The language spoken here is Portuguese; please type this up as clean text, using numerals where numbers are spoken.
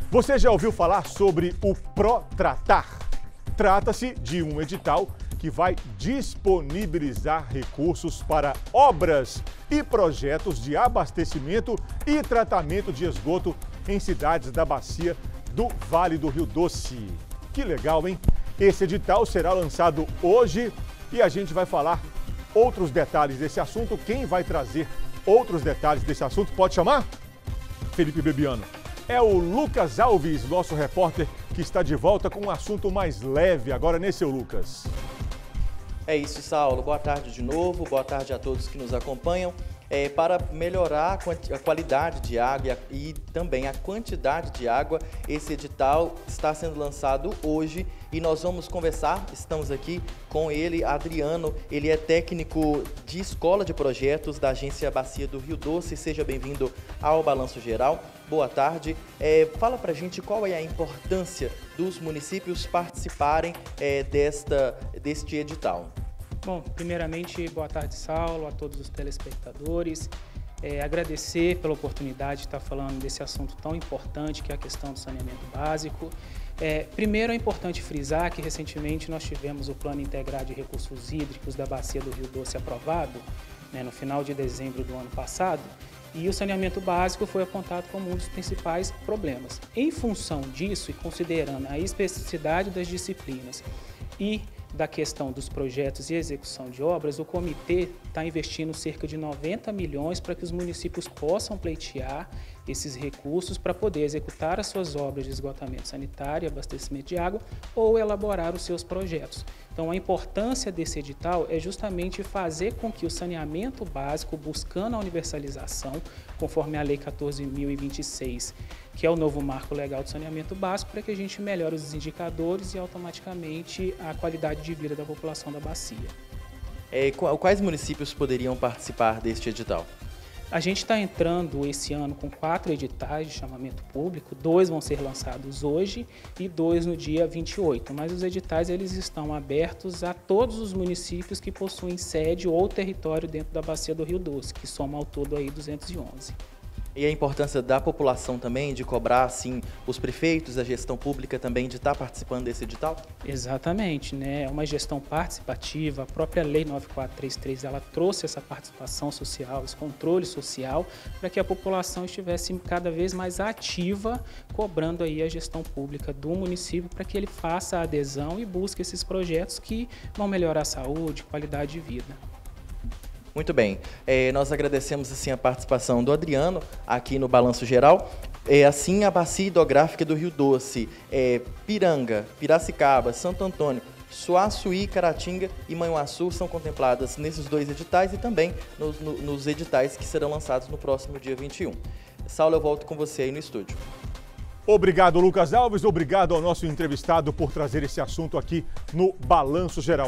Você já ouviu falar sobre o Protratar? Trata-se de um edital que vai disponibilizar recursos para obras e projetos de abastecimento e tratamento de esgoto em cidades da bacia do Vale do Rio Doce. Que legal, hein? Esse edital será lançado hoje e a gente vai falar outros detalhes desse assunto. Quem vai trazer outros detalhes desse assunto, pode chamar? Felipe Bebiano. É o Lucas Alves, nosso repórter, que está de volta com um assunto mais leve agora, né, seu Lucas? É isso, Saulo. Boa tarde de novo, boa tarde a todos que nos acompanham. Para melhorar a qualidade de água e também a quantidade de água, esse edital está sendo lançado hoje e nós vamos conversar, estamos aqui com ele, Adriano, ele é técnico de escola de projetos da Agência Bacia do Rio Doce. Seja bem-vindo ao Balanço Geral. Boa tarde. Fala pra gente qual é a importância dos municípios participarem deste edital. Bom, primeiramente, boa tarde, Saulo, a todos os telespectadores. Agradecer pela oportunidade de estar falando desse assunto tão importante, que é a questão do saneamento básico. Primeiro, é importante frisar que recentemente nós tivemos o Plano Integrado de Recursos Hídricos da Bacia do Rio Doce aprovado, no final de dezembro do ano passado, e o saneamento básico foi apontado como um dos principais problemas. Em função disso, e considerando a especificidade das disciplinas e da questão dos projetos e execução de obras, o comitê está investindo cerca de 90 milhões para que os municípios possam pleitear esses recursos para poder executar as suas obras de esgotamento sanitário e abastecimento de água ou elaborar os seus projetos. Então, a importância desse edital é justamente fazer com que o saneamento básico, buscando a universalização, conforme a Lei 14.026, que é o novo marco legal do saneamento básico, para que a gente melhore os indicadores e automaticamente a qualidade de vida da população da bacia. Quais municípios poderiam participar deste edital? A gente está entrando esse ano com 4 editais de chamamento público, 2 vão ser lançados hoje e 2 no dia 28, mas os editais eles estão abertos a todos os municípios que possuem sede ou território dentro da Bacia do Rio Doce, que soma ao todo aí 211. E a importância da população também, de cobrar, assim, os prefeitos, a gestão pública também de estar participando desse edital? Exatamente, né? É uma gestão participativa, a própria Lei 9433, ela trouxe essa participação social, esse controle social, para que a população estivesse cada vez mais ativa, cobrando aí a gestão pública do município para que ele faça a adesão e busque esses projetos que vão melhorar a saúde, qualidade de vida. Muito bem, nós agradecemos assim a participação do Adriano aqui no Balanço Geral. Assim, a Bacia Hidrográfica do Rio Doce, Piranga, Piracicaba, Santo Antônio, Suaçuí, Caratinga e Manhuaçu são contempladas nesses 2 editais e também nos editais que serão lançados no próximo dia 21. Saulo, eu volto com você aí no estúdio. Obrigado, Lucas Alves. Obrigado ao nosso entrevistado por trazer esse assunto aqui no Balanço Geral.